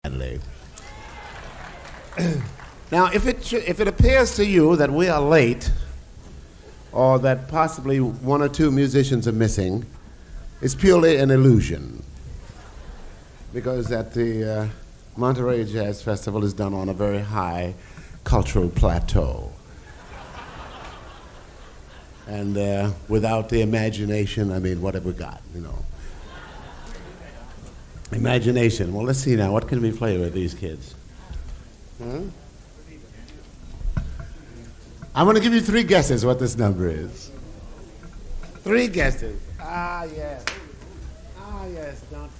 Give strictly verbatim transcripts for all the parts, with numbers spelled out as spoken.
Now, if it, sh- if it appears to you that we are late, or that possibly one or two musicians are missing, it's purely an illusion. Because at the uh, Monterey Jazz Festival is done on a very high cultural plateau. And uh, without the imagination, I mean, what have we got, you know? Imagination. Well, let's see now. What can we play with these kids? Huh? I'm going to give you three guesses what this number is. Three guesses. Ah, yes. Ah, yes. Don't.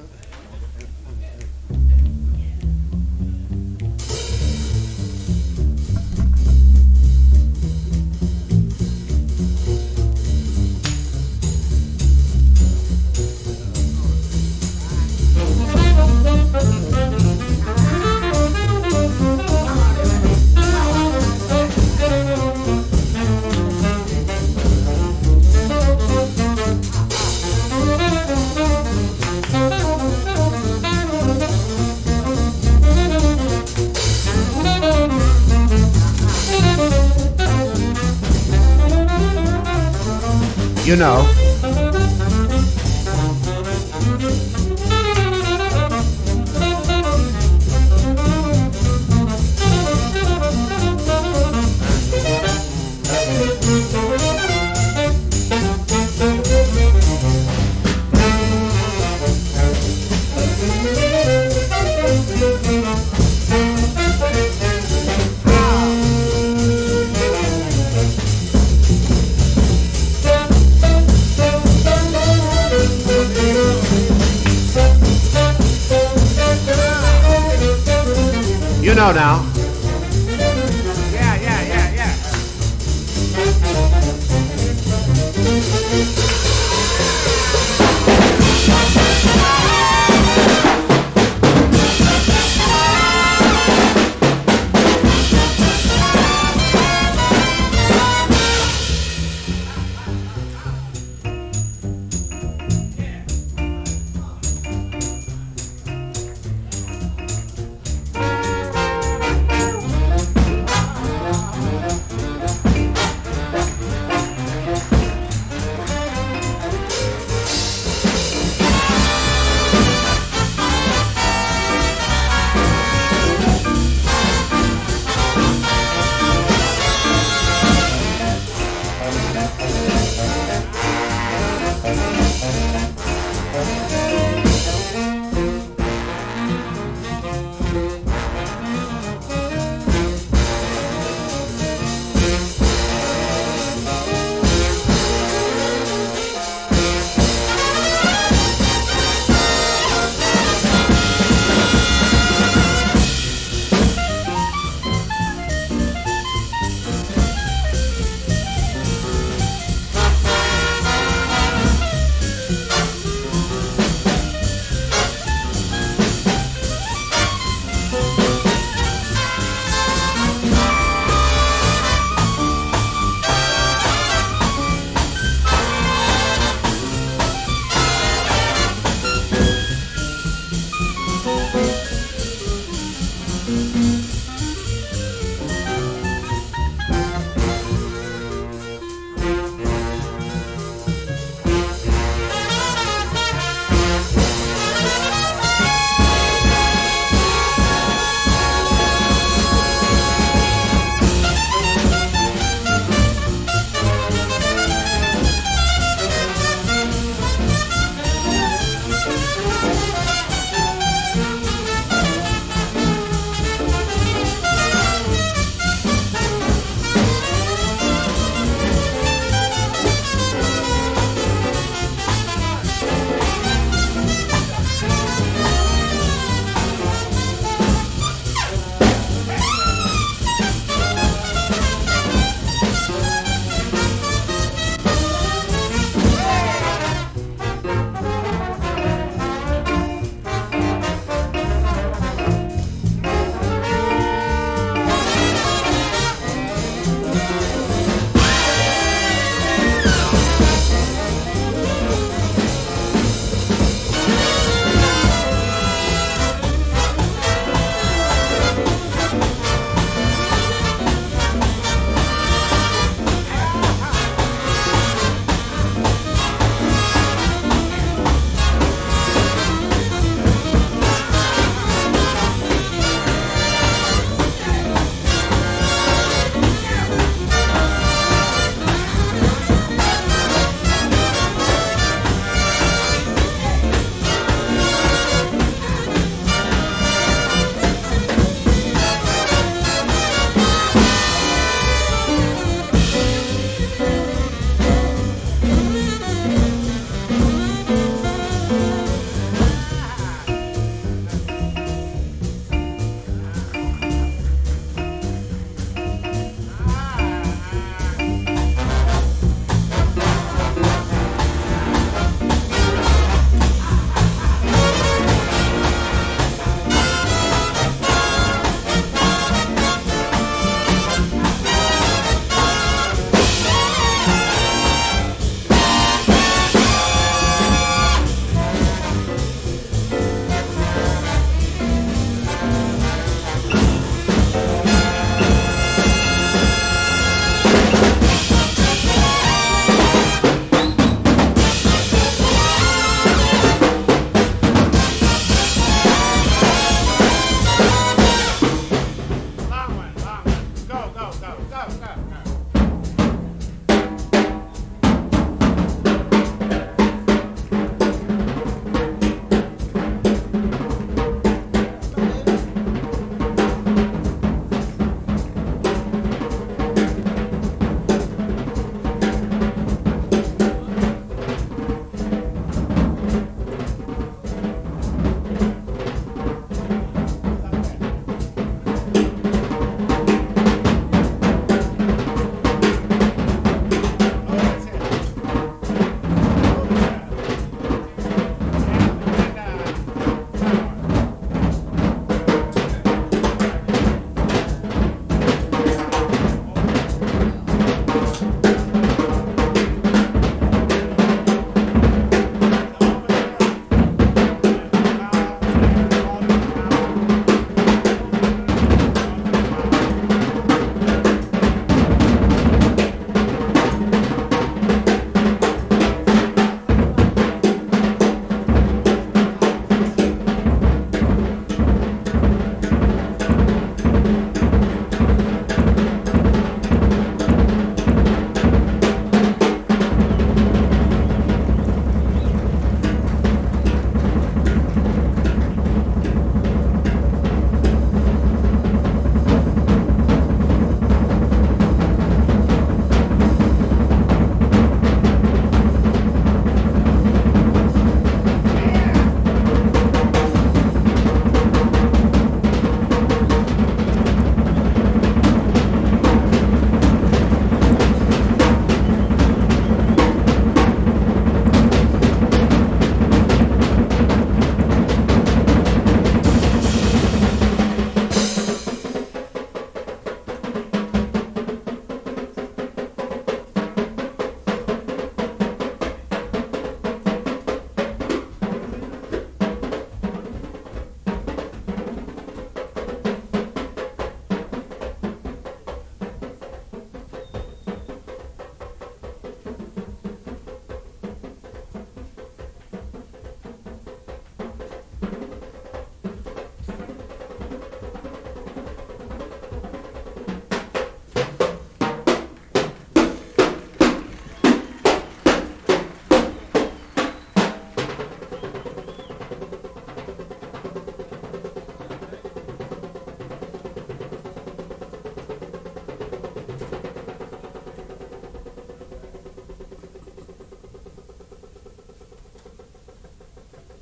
You know. You know now. Yeah, yeah, yeah, yeah.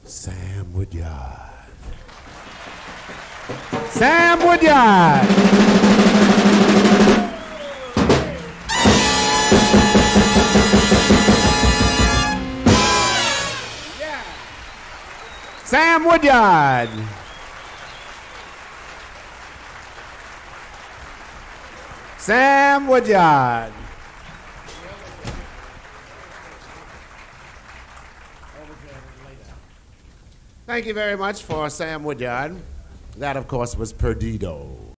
Sam Woodyard. Sam Woodyard. Sam Woodyard. Sam Woodyard. Thank you very much for Sam Woodyard. That, of course, was Perdido.